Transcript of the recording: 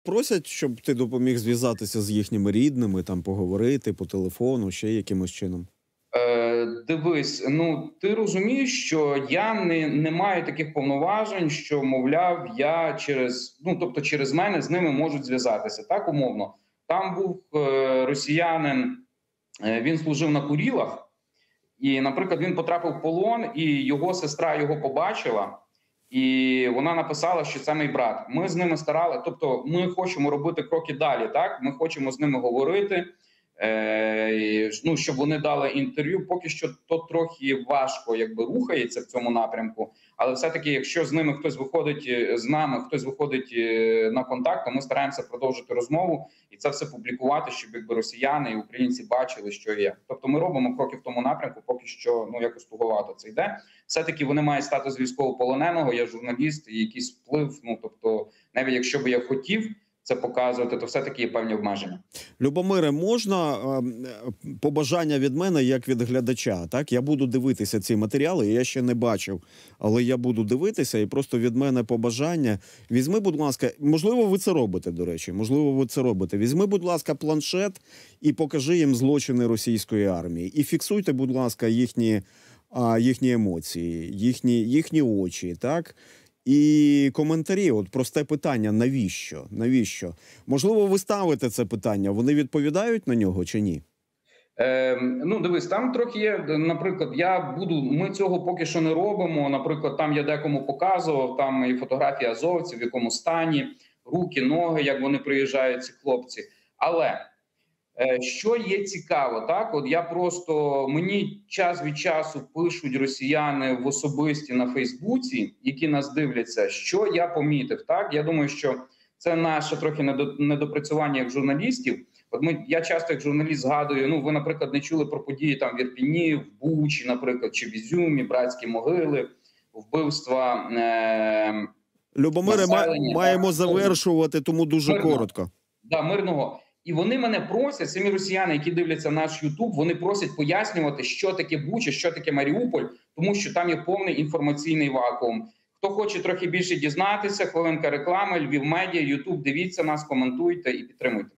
просять, щоб ти допоміг зв'язатися з їхніми рідними, там поговорити по телефону, ще якимось чином? Дивись, ну ти розумієш, що я не маю таких повноважень, що, мовляв, я через тобто через мене з ними можуть зв'язатися. Так, умовно. Там був росіянин, він служив на Курилах, і, наприклад, він потрапив в полон, і його сестра його побачила. І вона написала, що це мій брат. Ми з ними старали, тобто ми хочемо робити кроки далі. Так, ми хочемо з ними говорити. Щоб вони дали інтерв'ю. Поки що то трохи важко, якби рухається в цьому напрямку. Але все-таки, якщо з ними хтось виходить, з нами хтось виходить на контакт, то ми стараємося продовжити розмову і це все публікувати, щоб якби росіяни і українці бачили, що є. Тобто, ми робимо кроки в тому напрямку. Поки що якось туговато це йде. Все-таки вони мають статус військовополоненого. Я журналіст і якийсь вплив. Тобто, навіть якщо би я хотів це показувати, то все-таки є певні обмеження. Любомире, можна побажання від мене, як від глядача? Так, я буду дивитися ці матеріали, я ще не бачив, але я буду дивитися, і просто від мене побажання. Візьми, будь ласка, можливо, ви це робите, до речі, можливо, ви це робите. Візьми, будь ласка, планшет і покажи їм злочини російської армії. І фіксуйте, будь ласка, їхні емоції, їхні очі, так? І коментарі, от просте питання, навіщо? Навіщо? Можливо, ви ставите це питання, вони відповідають на нього чи ні? Дивись, там трохи є, наприклад, ми цього поки що не робимо, наприклад, там я декому показував, там і фотографії азовців, в якому стані, руки, ноги, як вони приїжджають, ці хлопці. Але що є цікаво, так, от мені час від часу пишуть росіяни в особисті на Фейсбуці, які нас дивляться, що я помітив, так, я думаю, що це наше трохи недопрацювання як журналістів. От я часто як журналіст згадую, ви, наприклад, не чули про події там в Ірпіні, в Бучі, наприклад, чи в Ізюмі, братські могили, вбивства Любомире, маємо завершувати, тому дуже коротко. Да, мирного. І вони мене просять, самі росіяни, які дивляться наш Ютуб, вони просять пояснювати, що таке Буча, що таке Маріуполь, тому що там є повний інформаційний вакуум. Хто хоче трохи більше дізнатися, хвилинка реклами, Львів Медіа, Ютуб, дивіться нас, коментуйте і підтримуйте.